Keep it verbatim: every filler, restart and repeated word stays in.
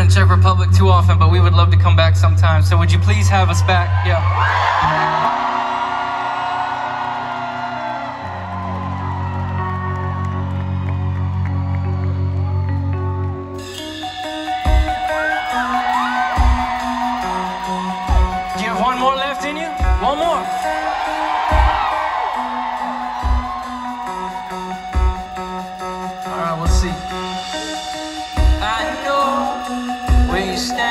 in Czech Republic too often, but we would love to come back sometime. So would you please have us back? Yeah. One more left in you? One more. All right, we'll see. I know where you stand.